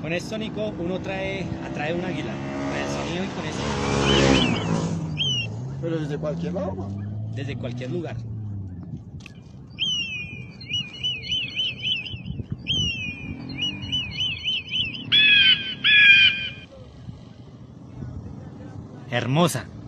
Con esto, Nico, uno atrae un águila. Con el sonido y con eso. Pero desde cualquier lado, ¿no? Desde cualquier lugar. Hermosa.